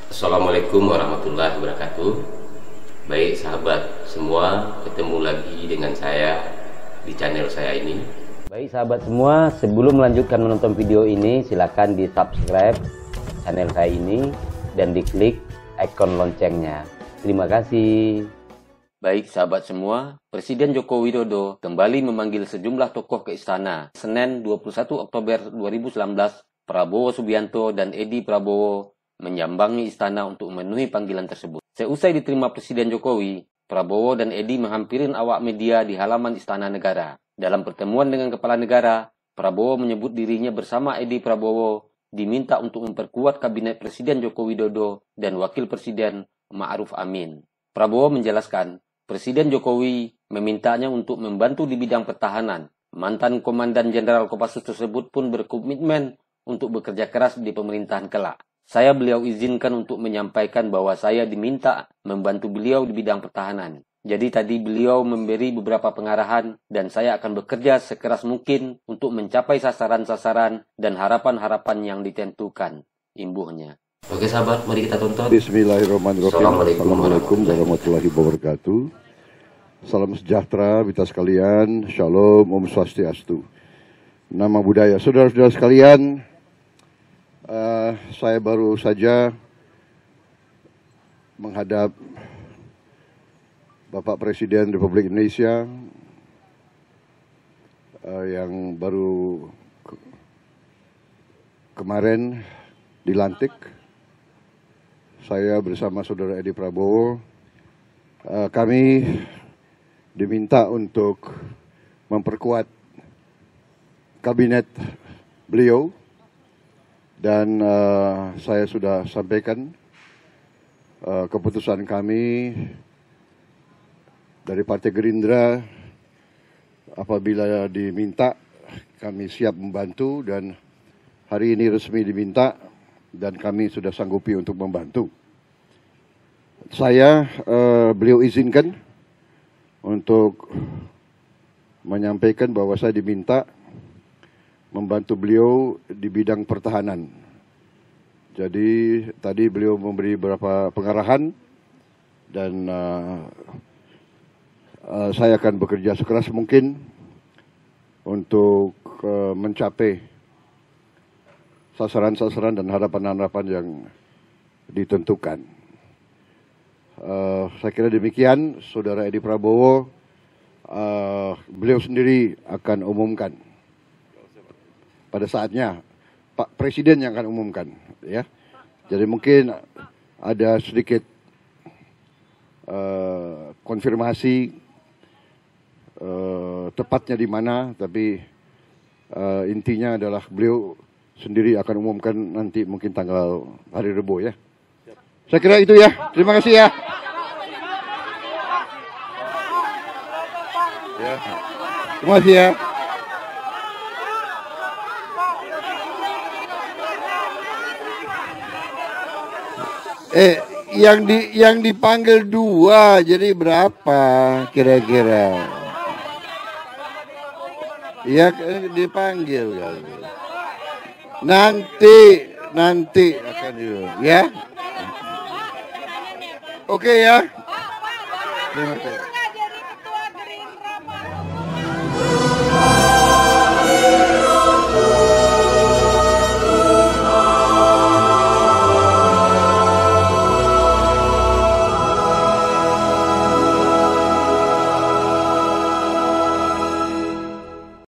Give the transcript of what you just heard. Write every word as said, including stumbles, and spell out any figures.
Assalamualaikum warahmatullahi wabarakatuh. Baik sahabat semua, ketemu lagi dengan saya di channel saya ini. Baik sahabat semua, sebelum melanjutkan menonton video ini, silakan di subscribe channel saya ini dan diklik ikon loncengnya. Terima kasih. Baik sahabat semua, Presiden Joko Widodo kembali memanggil sejumlah tokoh ke istana. Senin dua puluh satu Oktober dua ribu sembilan belas, Prabowo Subianto dan Edi Prabowo menyambangi istana untuk memenuhi panggilan tersebut. Seusai diterima Presiden Jokowi, Prabowo dan Edi menghampirin awak media di halaman Istana Negara. Dalam pertemuan dengan Kepala Negara, Prabowo menyebut dirinya bersama Edi Prabowo diminta untuk memperkuat Kabinet Presiden Joko Widodo dan Wakil Presiden Ma'ruf Amin. Prabowo menjelaskan, Presiden Jokowi memintanya untuk membantu di bidang pertahanan. Mantan Komandan Jenderal Kopassus tersebut pun berkomitmen untuk bekerja keras di pemerintahan kelak. Saya beliau izinkan untuk menyampaikan bahwa saya diminta membantu beliau di bidang pertahanan. Jadi tadi beliau memberi beberapa pengarahan dan saya akan bekerja sekeras mungkin untuk mencapai sasaran-sasaran dan harapan-harapan yang ditentukan, imbuhnya. Oke sahabat, mari kita tonton. Bismillahirrahmanirrahim. Assalamualaikum warahmatullahi wabarakatuh. Salam sejahtera kita sekalian. Shalom, Om Swastiastu. Nama budaya. Saudara-saudara sekalian, uh, saya baru saja menghadap Bapak Presiden Republik Indonesia uh, yang baru ke kemarin dilantik. Saya bersama Saudara Edi Prabowo, uh, kami diminta untuk memperkuat kabinet beliau dan uh, saya sudah sampaikan uh, keputusan kami dari Partai Gerindra. Apabila diminta, kami siap membantu dan hari ini resmi diminta dan kami sudah sanggupi untuk membantu. Saya uh, beliau izinkan untuk menyampaikan bahwa saya diminta membantu beliau di bidang pertahanan. Jadi tadi beliau memberi beberapa pengarahan dan uh, uh, saya akan bekerja sekeras mungkin untuk uh, mencapai sasaran-sasaran dan harapan-harapan yang ditentukan. Uh, saya kira demikian, Saudara Edi Prabowo, uh, beliau sendiri akan umumkan. Pada saatnya Pak Presiden yang akan umumkan, ya. Jadi mungkin ada sedikit uh, konfirmasi uh, tepatnya di mana, tapi uh, intinya adalah beliau sendiri akan umumkan nanti mungkin tanggal hari Rabu, ya. Saya kira itu ya. Terima kasih ya. Ya. Terima kasih ya. Eh, yang di yang dipanggil dua, jadi berapa kira-kira? Ya dipanggil kali. Nanti nanti akan ya. Oke ya. Terima kasih.